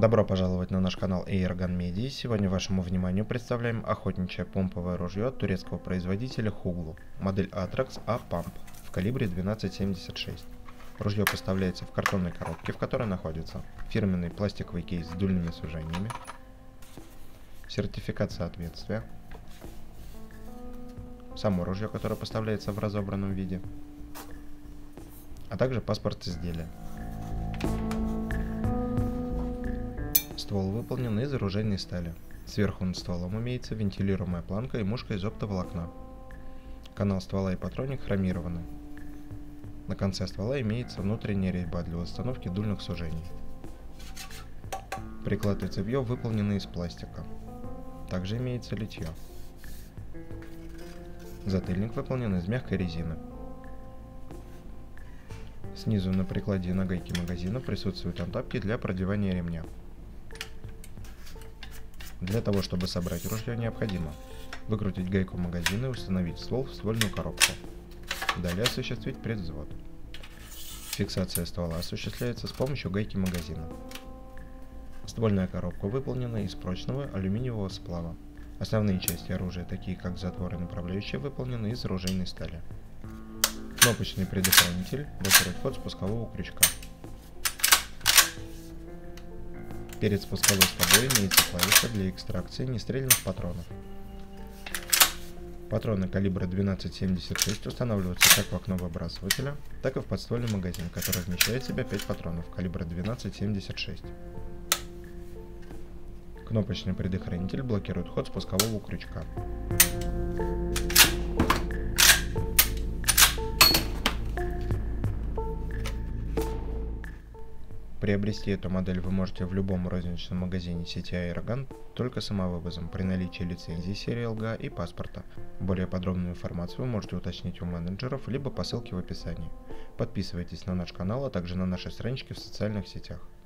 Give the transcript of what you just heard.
Добро пожаловать на наш канал Airgun Media. Сегодня вашему вниманию представляем охотничье помповое ружье от турецкого производителя Huglu, модель Atrax A-Pump в калибре 12,76. Ружье поставляется в картонной коробке, в которой находится фирменный пластиковый кейс с дульными сужениями, сертификат соответствия, само ружье, которое поставляется в разобранном виде, а также паспорт изделия. Ствол выполнен из оружейной стали. Сверху над стволом имеется вентилируемая планка и мушка из оптоволокна. Канал ствола и патроник хромированы. На конце ствола имеется внутренняя резьба для установки дульных сужений. Приклад и цевьё выполнены из пластика. Также имеется литье. Затыльник выполнен из мягкой резины. Снизу на прикладе на гайке магазина присутствуют антапки для продевания ремня. Для того, чтобы собрать ружье, необходимо выкрутить гайку магазина и установить ствол в ствольную коробку. Далее осуществить предвзвод. Фиксация ствола осуществляется с помощью гайки магазина. Ствольная коробка выполнена из прочного алюминиевого сплава. Основные части оружия, такие как затвор и направляющие, выполнены из оружейной стали. Кнопочный предохранитель блокирует ход спускового крючка. Перед спусковой скобой имеется клавиша для экстракции нестрельных патронов. Патроны калибра 12,76 устанавливаются как в окно выбрасывателя, так и в подствольный магазин, который вмещает в себя 5 патронов калибра 12,76. Кнопочный предохранитель блокирует ход спускового крючка. Приобрести эту модель вы можете в любом розничном магазине сети Airgun только самовывозом при наличии лицензии серии LGA и паспорта. Более подробную информацию вы можете уточнить у менеджеров либо по ссылке в описании. Подписывайтесь на наш канал, а также на наши странички в социальных сетях.